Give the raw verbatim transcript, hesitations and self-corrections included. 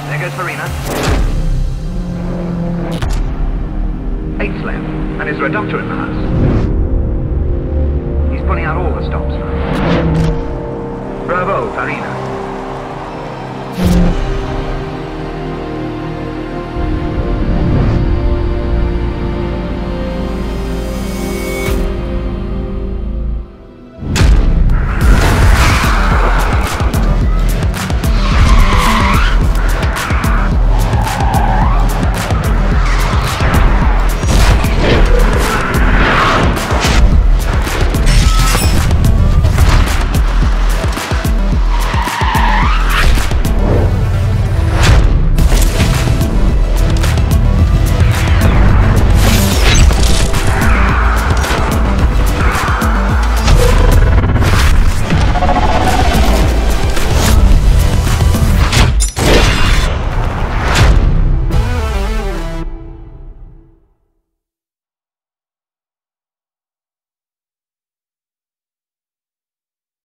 There goes Farina. Eight's left. And is there a doctor in the house? He's pulling out all the stops now. Bravo, Farina.